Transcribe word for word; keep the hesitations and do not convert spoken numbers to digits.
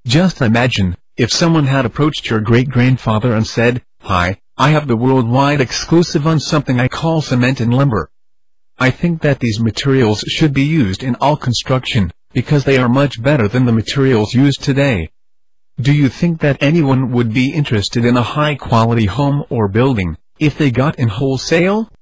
Just imagine, if someone had approached your great-grandfather and said, "Hi, I have the worldwide exclusive on something I call cement and lumber. I think that these materials should be used in all construction, because they are much better than the materials used today." Do you think that anyone would be interested in a high-quality home or building, if they got in wholesale?